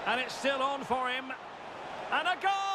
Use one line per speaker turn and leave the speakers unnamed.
And it's still on for him. And a goal!